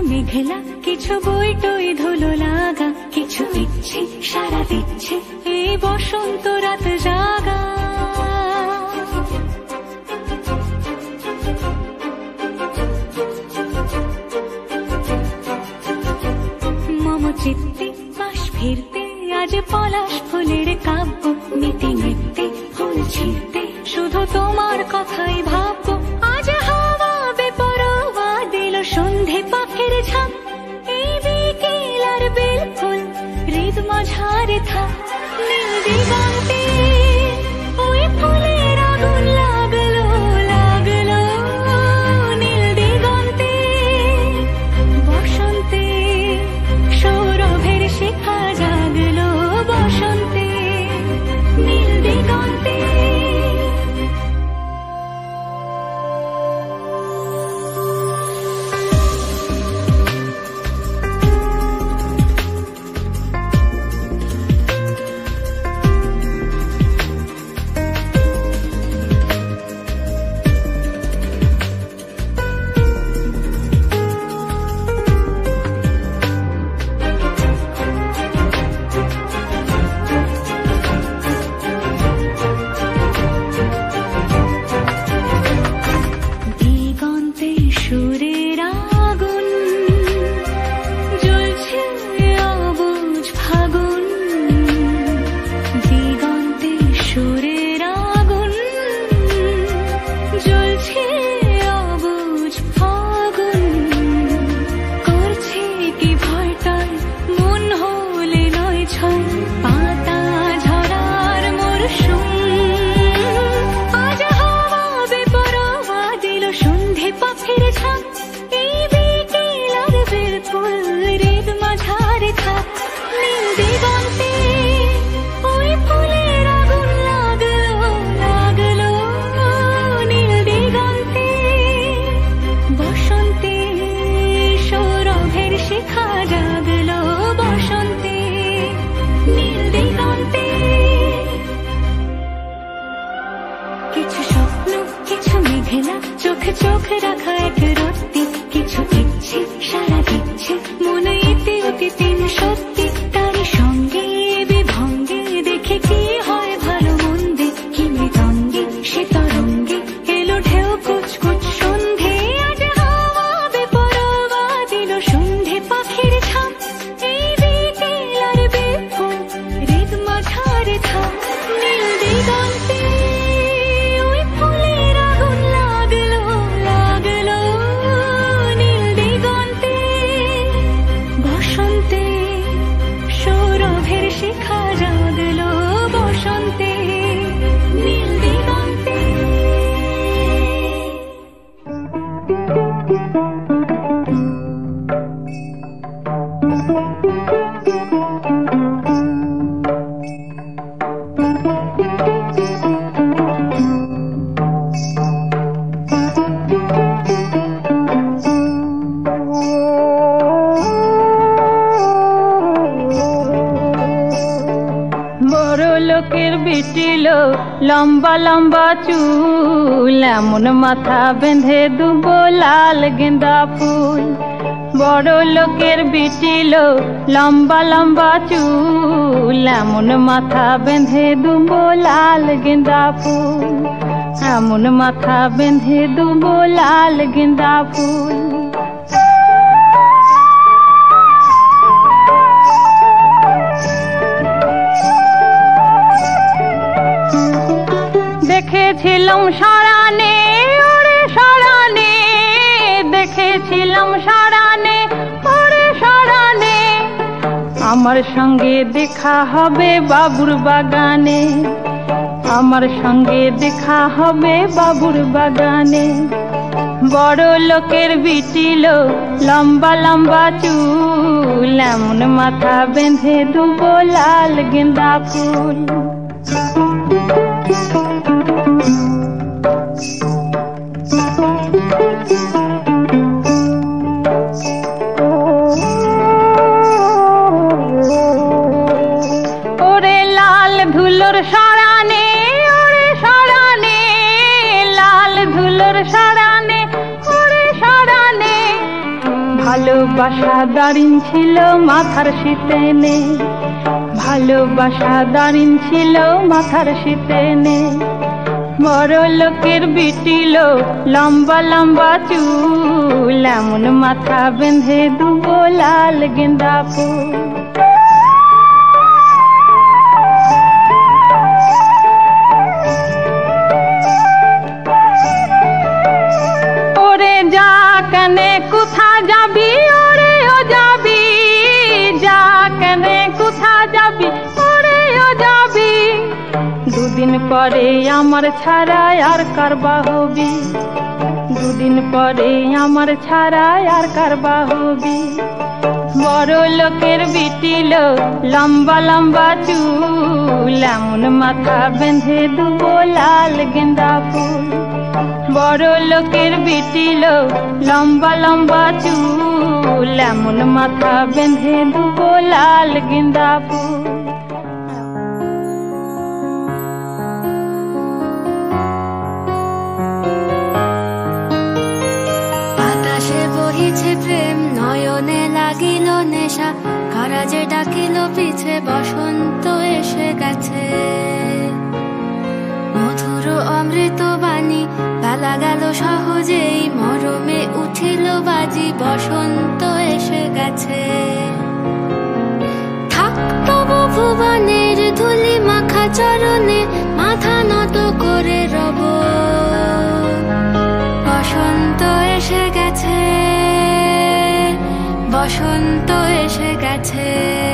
মেঘলা কিছু বই টই ধুলো লাগা, কিছু ইচ্ছে সারা দিচ্ছে এই বসন্ত রাত জাগা। মম চিত্তে পাশ ফিরতে আজ পলাশ ফুলের কাব্য, নিতে নিতে ফুল ছিঁড়তে শুধু তোমার কথাই ভাববো। আজ হাওয়া বেপরোয়া দিল সন্ধে পাখির ঝাঁক, এই বিকেল আর বেলফুল হৃদ মাঝারে থাক। নীল দিগন্তে ওই ফুলের আগুন লাগলো লাগলো, নীল দিগন্তে বসন্তে সৌরভের শিখা জাগলো, বসন্তে নীল দিগন্তে। চোখ রাখা এক রত্তি, কিছু ইচ্ছে সারা দিচ্ছে মনে ইতি অতি তিন সত্যি। তারই সঙ্গে বিভঙ্গে দেখে কি হয় ভালো মন্দে, কি মৃদঙ্গে সে তরঙ্গে এলো ঢেউ কুচকুচ সন্ধে। আজ হাওয়া বেপরোয়া দিল সন্ধে পাখির ঝাঁক, এই বিকেল আর বেফুল হৃদ মাঝারে থাক। নীল দিগন্তে ওই ফুলের আগুন লাগলো লাগলো, নীল দিগন্তে বসন্তে সৌরভের শিখা জাগলো, বসন্তে নীল দিগন্তে। লোকের বিটিলো লম্বা লম্বা চুল, এমন মাথা বেঁধে দুবো লাল গেঁদা ফুল। বড় লোকের বিটিলো লম্বা লম্বা চুল, এমন মাথা বেঁধে দুবো লাল গেঁদা ফুল, এমন মাথা বেঁধে দুবো লাল গেঁদা ফুল। দেখেছিলাম সারানে ওরে সারানে, দেখেছিলাম সারানে ওরে সারানে, আমার সঙ্গে দেখা হবে বাবুর বাগানে, আমার সঙ্গে দেখা হবে বাবুর বাগানে। বড় লোকের বিটিলো লম্বা লম্বা চুল, এমন মাথা বেঁধে দুবো লাল গেঁদা ফুল। ওরে লাল ধুলোর সারানে ওরে সারানে, লাল ধুলোর সারানে ওরে সারানে, ভালোবাসা দারিন ছিল মাথার শীতে নে, ভালোবাসা দারিন ছিল মাথার শীতে নে। বড় লোকের বিটিল লম্বা লম্বা চুল, এমন মাথা বেঁধে দুবো লাল গেন্দা ফুল। ওরে যা কেনে কোথা যাবি, ওরে ও যাবি, যা কেনে কোথা যাবি, ওরে ও যাবি। দুদিন পরে আমার ছাড়া আর কার বাহবি, দুদিন পরে আমার ছাড়া আর কার বাহবি। বড় লোকের বিটিল লম্বা লম্বা চুল, এমন মাথা বেঁধে দুবো লাল গেন্দা ফুল। বড় লোকের বিটিল লম্বা লম্বা চুল, এমন মাথা বেঁধে দুবো লাল গেন্দা ফুল। বাতাসে বহিছে প্রেম, নয়নে লাগিল নেশা, কারা যে ডাকিল পিছে, বসন্ত এসে গেছে। মধুর অমৃত বাণী বেলা গেল সহজেই, মরমে উঠিল বাজি, বসন্ত এসে গেছে। থাক তবু ভুবনের ধুলি মাখা চরণে, মাথা নত করে রব। বসন্ত এসে গেছে, বসন্ত এসে গেছে।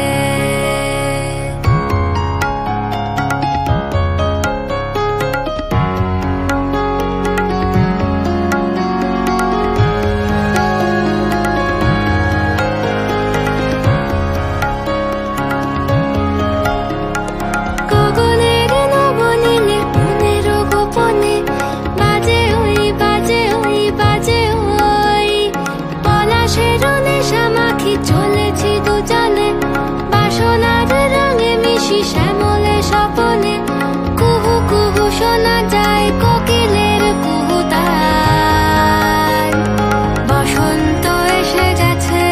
শ্যামলে স্বপনে কুহু কুহু শোনা যায় কোকিলের কুহুতান। বসন্ত এসে গেছে,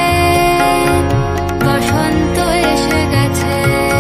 বসন্ত এসে গেছে।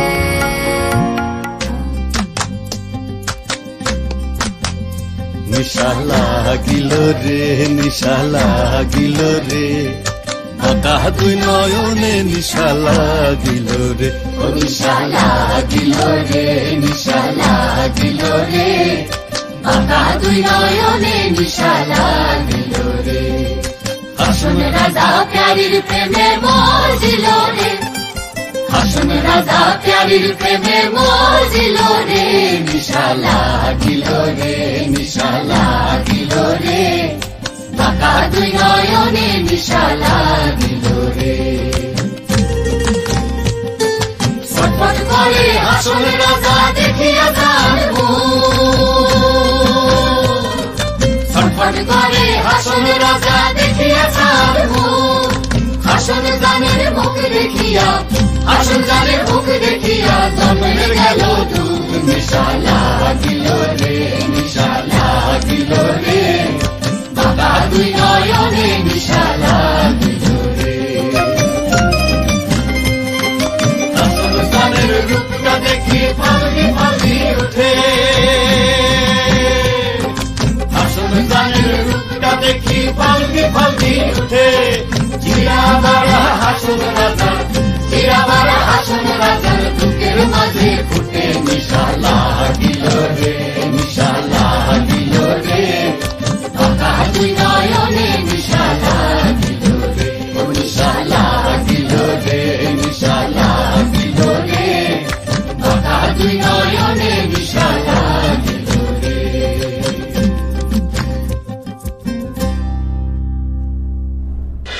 নিশা লাগিল রে, নিশা লাগিল রে, বাঁকা দুই নয়নে নিশা লাগিল রে। ও নিশা লাগিল রে, নিশা লাগিল রে, বাঁকা দুই নয়নে নিশা লাগিল রে। হাসন রাজা প্যারির প্রেমে মজিল রে, হাসন রাজা প্যারির প্রেমে মজিল রে। নিশা লাগিল রে, নিশা লাগিল রে, বাঁকা দুই নয়নে নিশা লাগিল রে। ছটফট করে হাসন রাজা দেখিয়া তার মুখ, ছটফট করে হাসন রাজা দেখিয়া তার মুখ। হাসন জানের মুখ দেখিয়া, হাসন জানের মুখ দেখিয়া জন্মে গেল দুঃখ। নিশা লাগিল রে, নিশা লাগিল রে, বাঁকা দুই নয়নে নিশা লাগিল রে। হাসন জানের রূপটা দেখি ফালকি ফালকি উঠে, হাসন জানের রূপটা দেখি ফালকি ফালকি উঠে। জিয়া বাড়া হাসন রাজা, জিয়া বাড়া হাসন রাজার বুকের মাঝে ফুটে। নিশা লাগিল রে, নিশা লাগিল রে, বাঁকা দুই নয়নে নিশা লাগিল রে। ও নিশা লাগিল রে, নিশা লাগিল রে, বাঁকা দুই নয়নে নিশা লাগিল রে।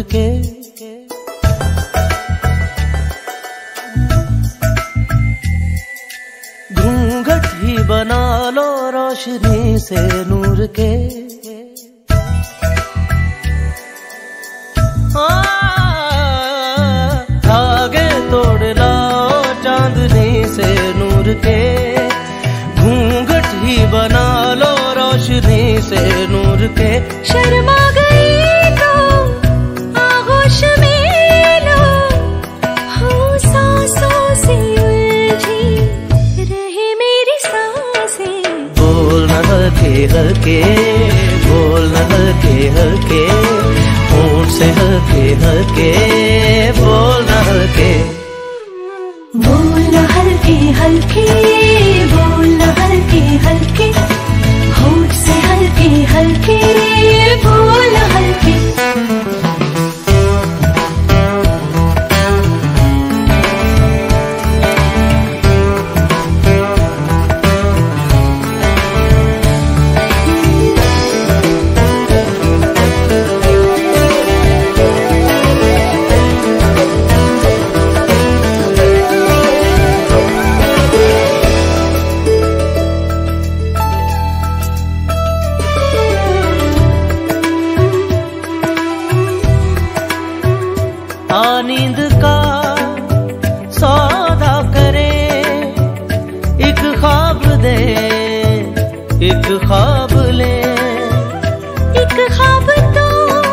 के। घूंघट ही बना लो रोशनी से नूर के। धागे तोड़ लाओ चांदनी से नूर के। घूंघट ही बना लो रोशनी से नूर के। शर्मा गई तो आगोश में लो, हो सांसों से उलझी रहे मेरी सांसें। बोलना हल्के हल्के, बोलना हल्के हल्के, होंठ से हल्के हल्के, बोलना हल्के। बोलना हल्के हल्के, बोलना हल्के हल्के, होंठ से हल्के हल्के, बोलना हल्के। नींद का सौदा करे, एक ख्वाब दे, एक ख्वाब ले। एक ख्वाब तो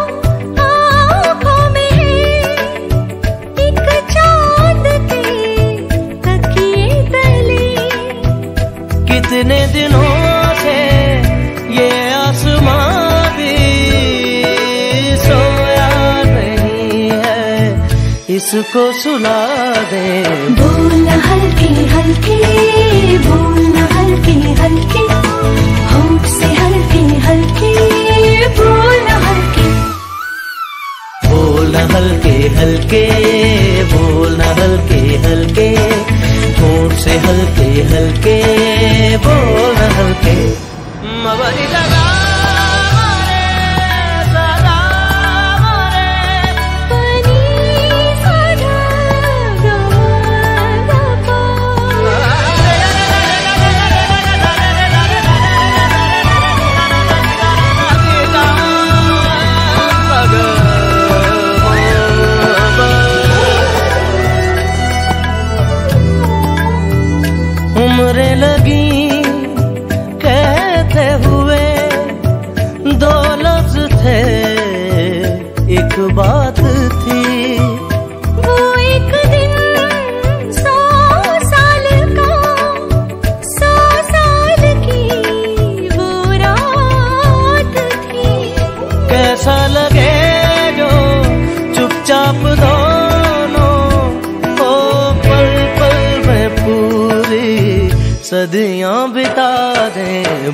आँखों में है, एक चाँद के तकिए तले। कितने दिनों से ये आसमां भी सोया नहीं है, इसको सुला दे। बोलना हल्के हल्के, बोलना हल्के हल्के, होंठ से हल्के हल्के, बोलना हल्के। बोलना हल्के हल्के, बोलना हल्के हल्के, होंठ से हल्के हल्के, बोलना हल्के। उम्रें लगी कहते हुए, दो लफ्ज थे एक बात थी। वो एक दिन 100 साल का, 100 साल की वो रात थी। कैसा लगे जो चुपचाप दोनों हो, पल पल में पूरी सदियां बिता दें।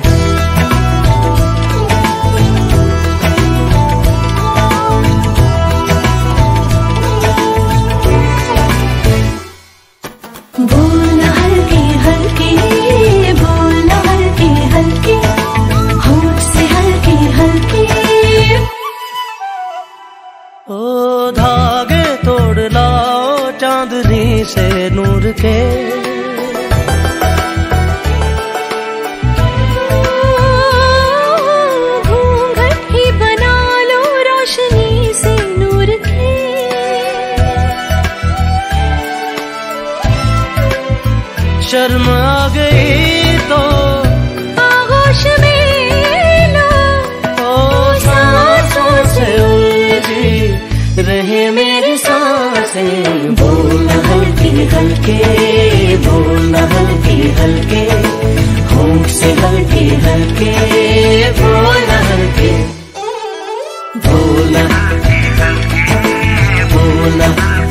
बोलना हल्के हल्के, बोलना हल्के हल्के, होंठ से हल्के हल्के। ओ धागे तोड़ लाओ चांदनी से नूर के। घूंघट ही बना लो रोशनी से नूर के। शर्म आ गई तो आगोश में लो, ओ सांसों से उलझी रहे मेरी सांसें। बोलना हल्के हल्के, बोलना हल्के हल्के, होंठ से हल्के हल्के, बोलना हल्के। बोलना बोलना